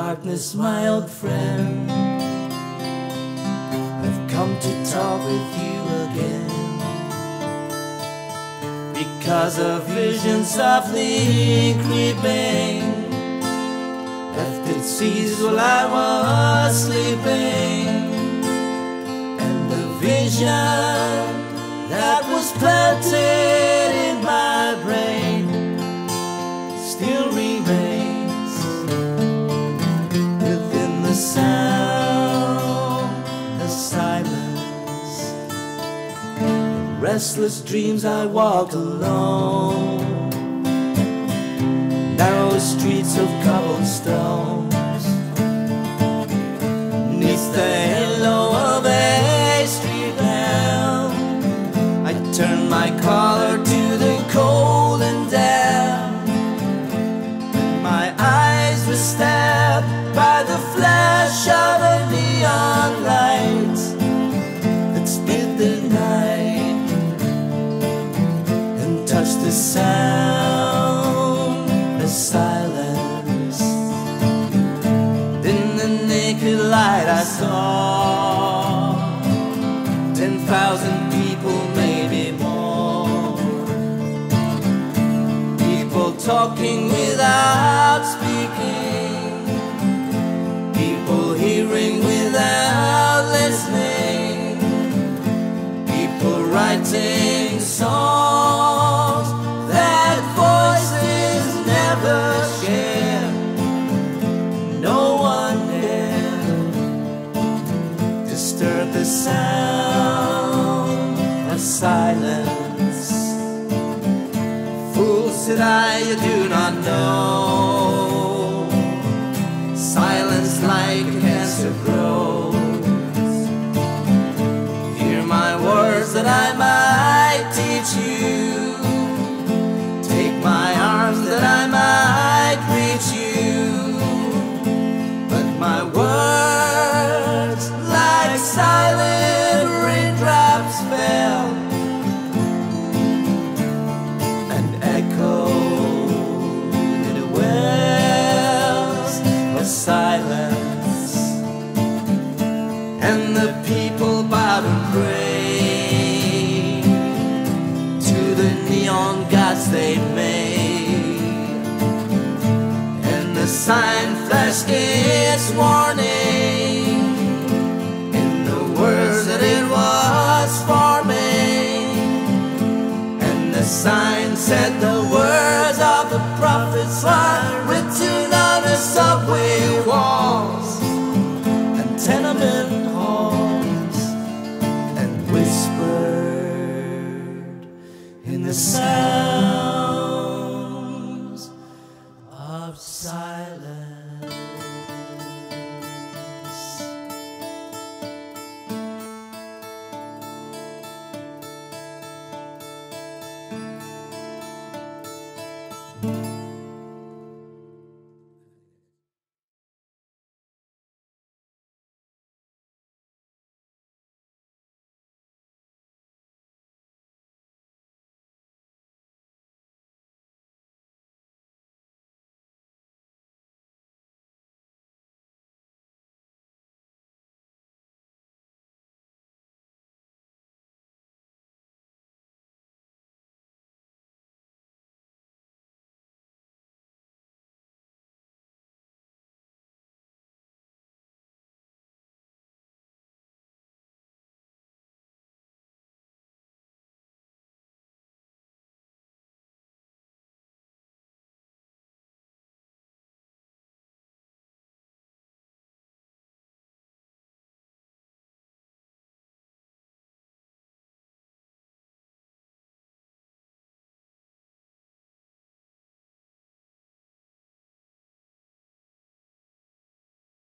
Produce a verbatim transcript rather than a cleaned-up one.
darkness, my old friend, I've come to talk with you again, because a vision softly creeping left its seeds while I was sleeping, and the vision that was planted in my brain still remains within the sound of silence. In restless dreams I walked alone, narrow streets of cobblestones, neath the halo of a street lamp. I turned my collar to the cold and damp, and my eyes were stabbed by the flash of a neon light that split the night and touched the sound of silence. In the naked light I saw ten thousand people, maybe more, people talking without speaking, people hearing without listening, people writing songs that voices never share. No one dare disturb the sound of silence. Fool, said I, you do not know, silence like a cancer grows. Hear my words that I might teach you, take my arms that I might reach you, but my words like silent raindrops fell and echoed in the wells of silence, and the people bowed and prayed to the neon gods they made, and the sign flashed its warning in the words that it was forming, and the sign said the